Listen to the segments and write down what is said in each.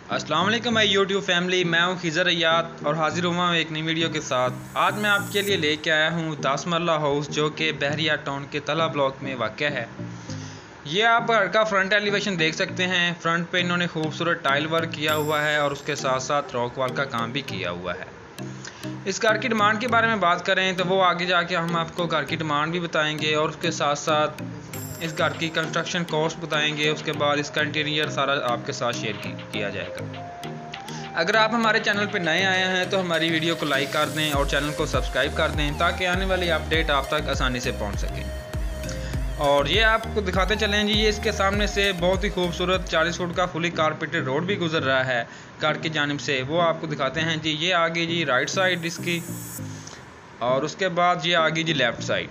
अस्सलाम वालेकुम my YouTube family. मैं हूं खिज़र रैयात और हाजिर हुआ हूं एक नई वीडियो के साथ। आज मैं आपके लिए लेके आया हूं 10 मरला हाउस जो कि बहरिया टाउन के तला ब्लॉक में वाक़या है। ये आप घर का फ्रंट एलिवेशन देख सकते हैं। फ्रंट पे इन्होंने खूबसूरत टाइल वर्क किया हुआ है और उसके साथ साथ रॉक वॉल का काम भी किया हुआ है। इस घर की डिमांड के बारे में बात करें तो वो आगे जाके हम आपको घर की डिमांड भी बताएंगे और उसके साथ साथ इस घर की कंस्ट्रक्शन कॉस्ट बताएंगे। उसके बाद इसका इंटीरियर सारा आपके साथ शेयर किया जाएगा। अगर आप हमारे चैनल पर नए आए हैं तो हमारी वीडियो को लाइक कर दें और चैनल को सब्सक्राइब कर दें ताकि आने वाली अपडेट आप तक आसानी से पहुंच सकें। और ये आपको दिखाते चलें जी, ये इसके सामने से बहुत ही खूबसूरत 40 फुट का फुली कारपेटेड रोड भी गुजर रहा है घर की जानिब से। वो आपको दिखाते हैं जी। ये आगे जी राइट साइड इसकी और उसके बाद ये आगे जी लेफ़्ट साइड।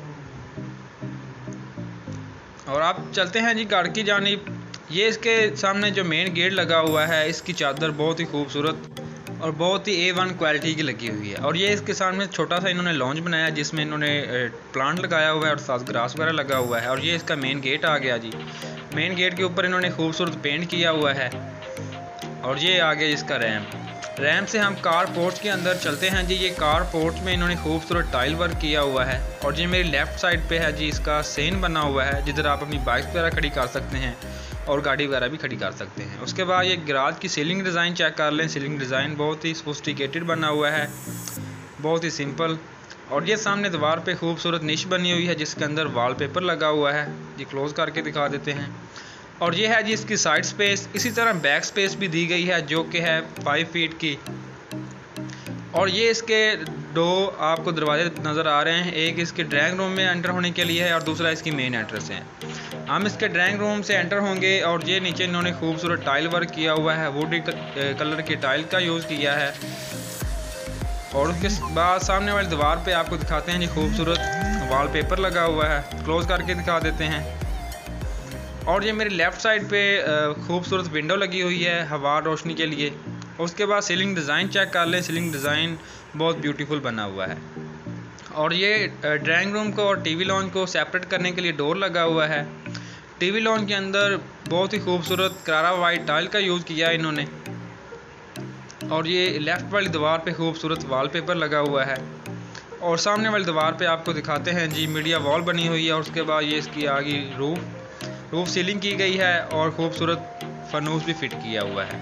और आप चलते हैं जी घर की जानिब। ये इसके सामने जो मेन गेट लगा हुआ है, इसकी चादर बहुत ही खूबसूरत और बहुत ही A1 क्वालिटी की लगी हुई है। और ये इसके सामने छोटा सा इन्होंने लॉन्च बनाया जिसमें इन्होंने प्लांट लगाया हुआ है और साथ ग्रास वगैरह लगा हुआ है। और ये इसका मेन गेट आ गया जी। मेन गेट के ऊपर इन्होंने खूबसूरत पेंट किया हुआ है। और ये आगे इसका रैम्प से हम कार पोर्च के अंदर चलते हैं जी। ये कार पोर्च में इन्होंने खूबसूरत टाइल वर्क किया हुआ है। और ये मेरी लेफ़्ट साइड पे है जी, इसका सेन बना हुआ है जिधर आप अपनी बाइक वगैरह खड़ी कर सकते हैं और गाड़ी वगैरह भी खड़ी कर सकते हैं। उसके बाद ये गराज की सीलिंग डिज़ाइन चेक कर लें। सीलिंग डिज़ाइन बहुत ही सोफिस्टिकेटेड बना हुआ है, बहुत ही सिंपल। और ये सामने दीवार पे खूबसूरत निश बनी हुई है जिसके अंदर वॉलपेपर लगा हुआ है। ये क्लोज़ करके दिखा देते हैं। और ये है जी इसकी साइड स्पेस। इसी तरह बैक स्पेस भी दी गई है जो कि है 5 फीट की। और ये इसके दो आपको दरवाजे नज़र आ रहे हैं। एक इसके ड्राइंग रूम में एंटर होने के लिए है और दूसरा इसकी मेन एंट्रेंस है। हम इसके ड्राइंग रूम से एंटर होंगे और ये नीचे इन्होंने खूबसूरत टाइल वर्क किया हुआ है। वुडी कलर की टाइल का यूज़ किया है। और उसके बाद सामने वाली दीवार पे आपको दिखाते हैं जी खूबसूरत वॉलपेपर लगा हुआ है। क्लोज़ करके दिखा देते हैं। और ये मेरी लेफ़्ट साइड पे खूबसूरत विंडो लगी हुई है हवा रोशनी के लिए। उसके बाद सीलिंग डिज़ाइन चेक कर लें। सीलिंग डिज़ाइन बहुत ब्यूटीफुल बना हुआ है। और ये ड्राइंग रूम को और टीवी लॉन्च को सेपरेट करने के लिए डोर लगा हुआ है। टीवी लॉन्च के अंदर बहुत ही खूबसूरत करारा वाइट टाइल का यूज़ किया है इन्होंने। और ये लेफ़्ट वाली दीवार पे खूबसूरत वॉलपेपर लगा हुआ है। और सामने वाली दीवार पे आपको दिखाते हैं जी मीडिया वॉल बनी हुई है। और उसके बाद ये इसकी आगे रूफ सीलिंग की गई है और खूबसूरत फनूस भी फिट किया हुआ है।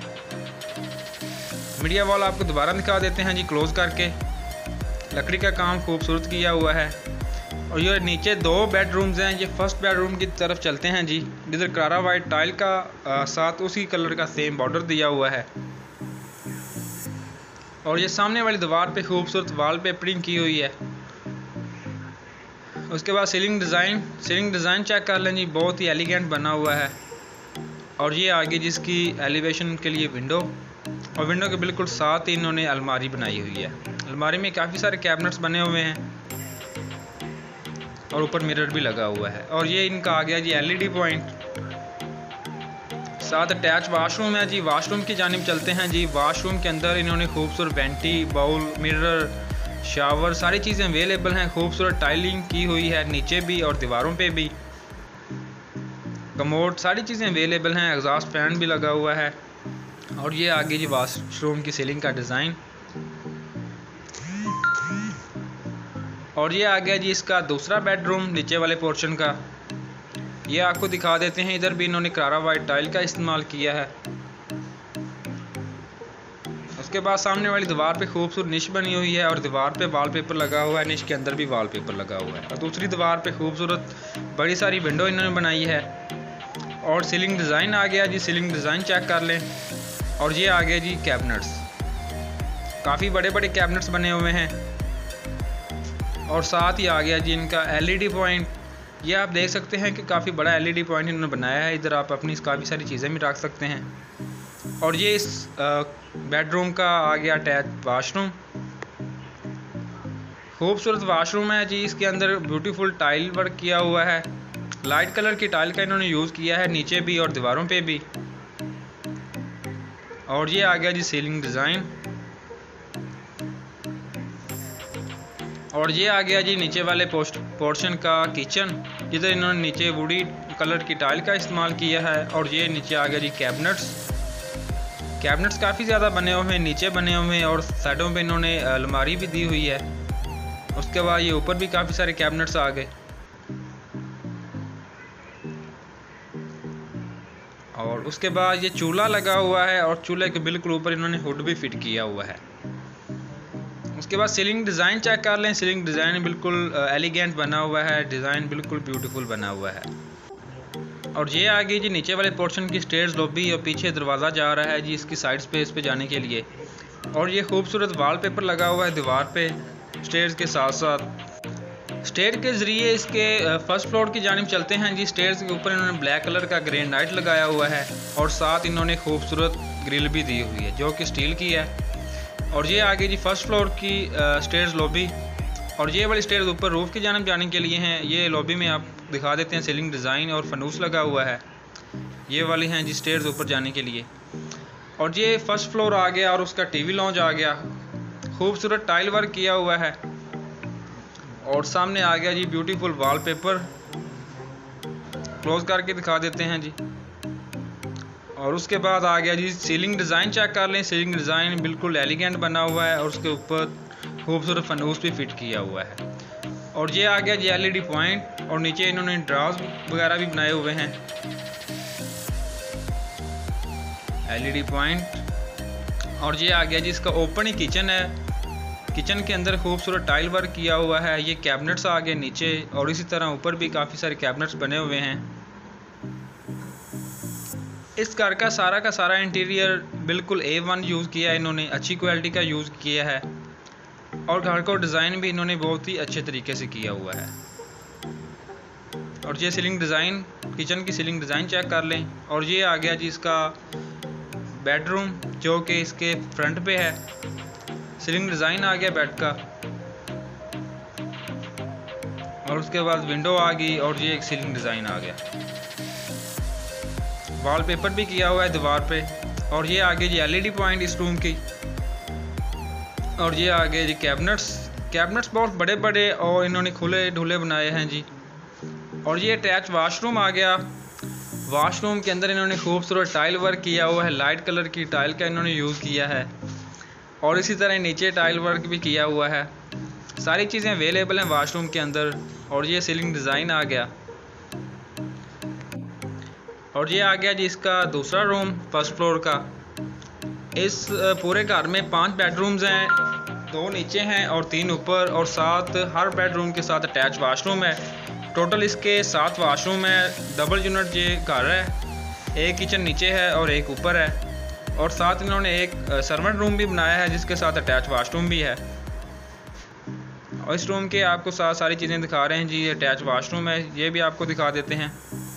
मीडिया वॉल आपको दोबारा दिखा देते हैं जी क्लोज़ करके। लकड़ी का काम खूबसूरत किया हुआ है। और ये नीचे 2 बेडरूम्स हैं। ये फर्स्ट बेडरूम की तरफ चलते हैं जी जिधर करारा वाइट टाइल का साथ उसी कलर का सेम बॉर्डर दिया हुआ है। और ये सामने वाली दीवार पे खूबसूरत वॉलपेपरिंग की हुई है। उसके बाद सीलिंग डिज़ाइन चेक कर लें जी, बहुत ही एलिगेंट बना हुआ है। और ये आगे जिसकी एलिवेशन के लिए विंडो और विंडो के बिल्कुल साथ ही इन्होंने अलमारी बनाई हुई है। अलमारी में काफ़ी सारे कैबिनेट्स बने हुए हैं और ऊपर मिरर भी लगा हुआ है। और ये इनका आ गया जी LED पॉइंट। साथ अटैच वाशरूम है जी। वाशरूम की जानिब चलते हैं जी। वाशरूम के अंदर इन्होंने खूबसूरत वेंटी, बाउल, मिरर, शावर सारी चीज़ें अवेलेबल हैं। खूबसूरत टाइलिंग की हुई है नीचे भी और दीवारों पे भी। कमोड सारी चीज़ें अवेलेबल हैं। एग्जॉस्ट फैन भी लगा हुआ है। और ये आगे जी वाशरूम की सीलिंग का डिज़ाइन। और ये आ गया जी इसका दूसरा बेडरूम नीचे वाले पोर्शन का। ये आपको दिखा देते हैं। इधर भी इन्होंने करारा वाइट टाइल का इस्तेमाल किया है। उसके बाद सामने वाली दीवार पे खूबसूरत निश बनी हुई है और दीवार पे वॉलपेपर लगा हुआ है। निश के अंदर भी वॉलपेपर लगा हुआ है। और दूसरी दीवार पे खूबसूरत बड़ी सारी विंडो इन्होंने बनाई है। और सीलिंग डिज़ाइन आ गया जी। सीलिंग डिज़ाइन चेक कर लें। और ये आ गया जी कैबिनेट्स। काफ़ी बड़े बड़े कैबिनेट्स बने हुए हैं। और साथ ही आ गया जी इनका LED पॉइंट। ये आप देख सकते हैं कि काफ़ी बड़ा LED पॉइंट इन्होंने बनाया है। इधर आप अपनी काफ़ी सारी चीज़ें भी रख सकते हैं। और ये इस बेडरूम का आ गया अटैच वाशरूम। खूबसूरत वाशरूम है जी। इसके अंदर ब्यूटीफुल टाइल वर्क किया हुआ है। लाइट कलर की टाइल का इन्होंने यूज़ किया है नीचे भी और दीवारों पे भी। और ये आ गया जी सीलिंग डिज़ाइन। और ये आ गया जी नीचे वाले पोर्शन का किचन जिधर इन्होंने नीचे वुडी कलर की टाइल का इस्तेमाल किया है। और ये नीचे आ गया जी कैबिनेट्स। कैबिनेट्स काफ़ी ज़्यादा बने हुए हैं, नीचे बने हुए हैं और साइडों पे इन्होंने अलमारी भी दी हुई है। उसके बाद ये ऊपर भी काफ़ी सारे कैबिनेट्स आ गए और उसके बाद ये चूल्हा लगा हुआ है और चूल्हे के बिल्कुल ऊपर इन्होंने हुड भी फिट किया हुआ है। उसके बाद सीलिंग डिज़ाइन चेक कर लें। सीलिंग डिज़ाइन बिल्कुल एलिगेंट बना हुआ है, डिज़ाइन बिल्कुल ब्यूटीफुल बना हुआ है। और ये आ गई जी नीचे वाले पोर्शन की स्टेयर्स लॉबी और पीछे दरवाज़ा जा रहा है जी इसकी साइड स्पेस पे जाने के लिए। और ये खूबसूरत वॉलपेपर लगा हुआ है दीवार पे स्टेयर्स के साथ साथ। स्टेयर के ज़रिए इसके फर्स्ट फ्लोर की जानिब चलते हैं जी। स्टेयर्स के ऊपर इन्होंने ब्लैक कलर का ग्रेनाइट लगाया हुआ है और साथ इन्होंने खूबसूरत ग्रिल भी दी हुई है जो कि स्टील की है। और ये आ गई जी फर्स्ट फ्लोर की स्टेयर्स लॉबी और ये वाली स्टेयर्स ऊपर रूफ़ की जानिब जाने के लिए हैं। ये लॉबी में आप दिखा देते हैं, सीलिंग डिज़ाइन और फनूस लगा हुआ है। ये वाली हैं जी स्टेयर्स ऊपर जाने के लिए। और ये फर्स्ट फ्लोर आ गया और उसका टीवी लॉन्च आ गया, खूबसूरत टाइल वर्क किया हुआ है। और सामने आ गया जी ब्यूटीफुल वॉलपेपर, क्लोज करके दिखा देते हैं जी। और उसके बाद आ गया जी सीलिंग डिज़ाइन चेक कर लें। सीलिंग डिज़ाइन बिल्कुल एलिगेंट बना हुआ है और उसके ऊपर खूबसूरत फनूस भी फिट किया हुआ है। और ये आ गया जी LED पॉइंट और नीचे इन्होंने ड्राज वगैरह भी बनाए हुए हैं, LED पॉइंट। और ये आ गया जी इसका ओपन ही किचन है। किचन के अंदर खूबसूरत टाइल वर्क किया हुआ है। ये कैबिनेट्स आ गए नीचे और इसी तरह ऊपर भी काफ़ी सारे कैबिनेट्स बने हुए हैं। इस घर का सारा इंटीरियर बिल्कुल A1 यूज़ किया है इन्होंने, अच्छी क्वालिटी का यूज़ किया है। और घर को डिज़ाइन भी इन्होंने बहुत ही अच्छे तरीके से किया हुआ है। और ये सीलिंग डिज़ाइन, किचन की सीलिंग डिज़ाइन चेक कर लें। और ये आ गया जी इसका बेडरूम जो कि इसके फ्रंट पे है। सीलिंग डिज़ाइन आ गया बेड का और उसके बाद विंडो आ गई और ये एक सीलिंग डिज़ाइन आ गया। वॉलपेपर भी किया हुआ है दीवार पे। और ये आ गई जी LED पॉइंट इस रूम की। और ये आ गए जी कैबिनेट्स बहुत बड़े बड़े और इन्होंने खुले ढूले बनाए हैं जी। और ये अटैच वाशरूम आ गया। वाशरूम के अंदर इन्होंने खूबसूरत टाइल वर्क किया हुआ है, लाइट कलर की टाइल का इन्होंने यूज़ किया है। और इसी तरह नीचे टाइल वर्क भी किया हुआ है। सारी चीज़ें अवेलेबल हैं वाशरूम के अंदर। और ये सीलिंग डिज़ाइन आ गया। और ये आ गया जी इसका दूसरा रूम फर्स्ट फ्लोर का। इस पूरे घर में 5 बेडरूम्स हैं, 2 नीचे हैं और 3 ऊपर। और साथ हर बेडरूम के साथ अटैच वाशरूम है। टोटल इसके 7 वाशरूम है। डबल यूनिट ये घर है, एक किचन नीचे है और एक ऊपर है। और साथ इन्होंने एक सर्वेंट रूम भी बनाया है जिसके साथ अटैच वाशरूम भी है। और इस रूम के आपको सारी चीज़ें दिखा रहे हैं जी। ये अटैच वाशरूम है, ये भी आपको दिखा देते हैं।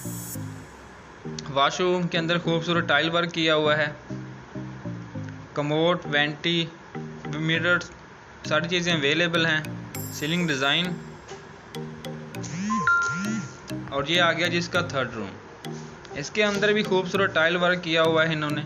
वाशरूम के अंदर खूबसूरत टाइल वर्क किया हुआ है। कमोड, वेंटी, मिरर्स, सारी चीज़ें अवेलेबल हैं। Ceiling design. और ये आ गया जिसका थर्ड रूम। इसके अंदर भी खूबसूरत टाइल वर्क किया हुआ है इन्होंने।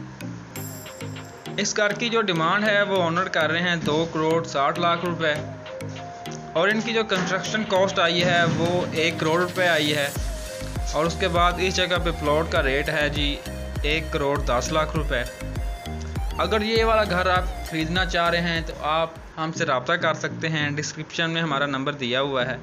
इस घर की जो डिमांड है वो ऑनर कर रहे हैं 2 करोड़ 60 लाख रुपए। और इनकी जो कंस्ट्रक्शन कॉस्ट आई है वो 1 करोड़ रुपए आई है। और उसके बाद इस जगह पे प्लॉट का रेट है जी 1 करोड़ 10 लाख रुपए। अगर ये वाला घर आप ख़रीदना चाह रहे हैं तो आप हमसे रब्ता कर सकते हैं। डिस्क्रिप्शन में हमारा नंबर दिया हुआ है।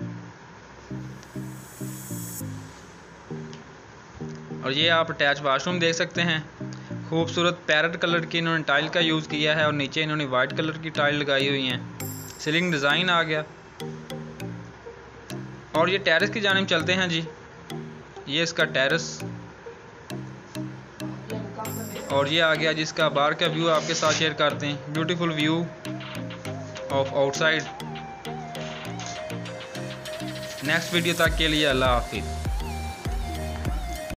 और ये आप अटैच वाशरूम देख सकते हैं। खूबसूरत पैरेट कलर की इन्होंने टाइल का यूज़ किया है और नीचे इन्होंने वाइट कलर की टाइल लगाई हुई हैं। सीलिंग डिज़ाइन आ गया। और ये टेरेस की जानिब चलते हैं जी। ये इसका टेरेस। और ये आ गया जिसका बाहर का व्यू आपके साथ शेयर करते हैं। Beautiful view of outside. Next video तक के लिए अल्लाह हाफिज़।